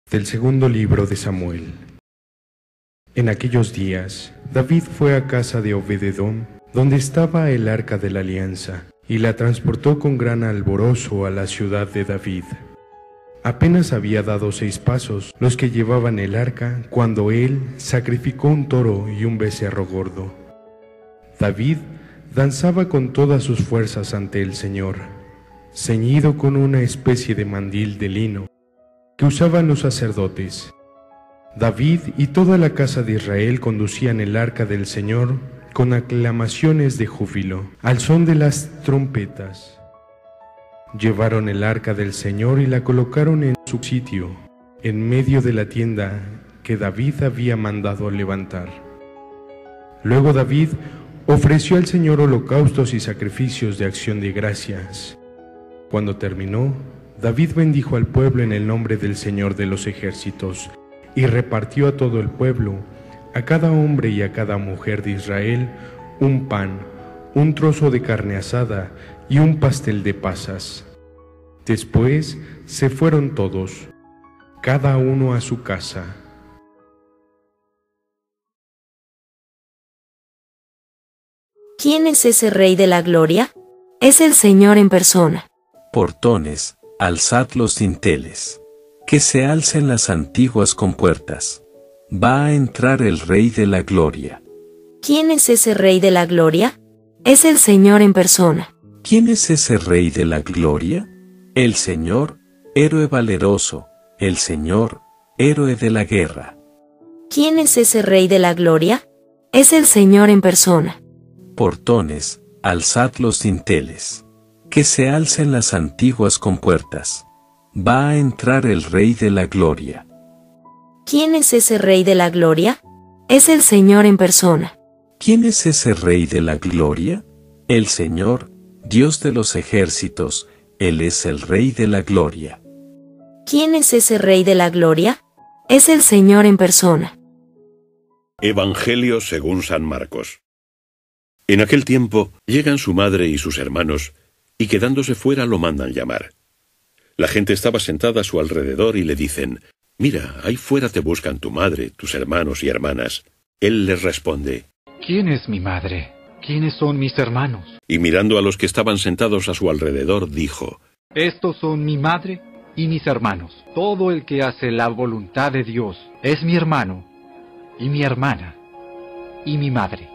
Del segundo libro de Samuel. En aquellos días, David fue a casa de Obed-edom, donde estaba el arca de la alianza, y la transportó con gran alborozo a la ciudad de David. Apenas había dado 6 pasos los que llevaban el arca, cuando él sacrificó un toro y un becerro gordo. David danzaba con todas sus fuerzas ante el Señor, ceñido con una especie de mandil de lino que usaban los sacerdotes. David y toda la casa de Israel conducían el arca del Señor con aclamaciones de júbilo, al son de las trompetas. Llevaron el arca del Señor y la colocaron en su sitio, en medio de la tienda que David había mandado levantar. Luego David ofreció al Señor holocaustos y sacrificios de acción de gracias. Cuando terminó, David bendijo al pueblo en el nombre del Señor de los ejércitos, y repartió a todo el pueblo, a cada hombre y a cada mujer de Israel, un pan, un trozo de carne asada y un pastel de pasas. Después se fueron todos, cada uno a su casa. ¿Quién es ese Rey de la Gloria? Es el Señor en persona. Portones, alzad los dinteles. Que se alcen las antiguas compuertas. Va a entrar el Rey de la Gloria. ¿Quién es ese Rey de la Gloria? Es el Señor en persona. ¿Quién es ese Rey de la Gloria? El Señor, héroe valeroso, el Señor, héroe de la guerra. ¿Quién es ese Rey de la Gloria? Es el Señor en persona. Portones, alzad los dinteles. Que se alcen las antiguas compuertas. Va a entrar el Rey de la Gloria. ¿Quién es ese Rey de la Gloria? Es el Señor en persona. ¿Quién es ese Rey de la Gloria? El Señor, Dios de los ejércitos, Él es el Rey de la Gloria. ¿Quién es ese Rey de la Gloria? Es el Señor en persona. Evangelio según San Marcos. En aquel tiempo llegan su madre y sus hermanos, y quedándose fuera lo mandan llamar. La gente estaba sentada a su alrededor y le dicen: «Mira, ahí fuera te buscan tu madre, tus hermanos y hermanas». Él les responde: «¿Quién es mi madre? ¿Quiénes son mis hermanos?». Y mirando a los que estaban sentados a su alrededor, dijo: «Estos son mi madre y mis hermanos. Todo el que hace la voluntad de Dios es mi hermano, y mi hermana, y mi madre».